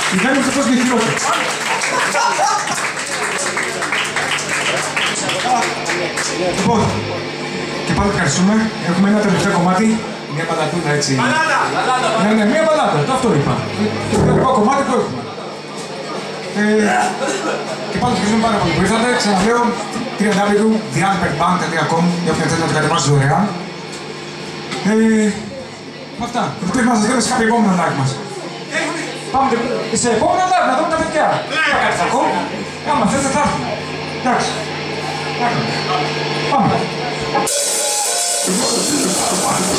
Δεν είναι αυτός και χειρότερο. Λοιπόν, και πάλι ευχαριστούμε. Έχουμε ένα τελευταίο κομμάτι. Μια μπαλατούνα έτσι. Ναι, ναι, μια μπαλάτα. Το αυτό είπα. Το τελευταίο κομμάτι που έχουμε. Και πάλι ευχαριστούμε πάρα πολύ που ήρθατε. Ξαναλέω www.thealbertband.com για όποιον θέλει να το κατεβάσει δωρεάν. Αυτά. Ελπίζω να σας δούμε σε κάποιο επόμενο live μας. Πάμε σε επόμενο live να δούμε τα παιδιά. Κάτι θα ακόμη. Άμα θέλετε θα έρθουμε. Εντάξει. Πάμε.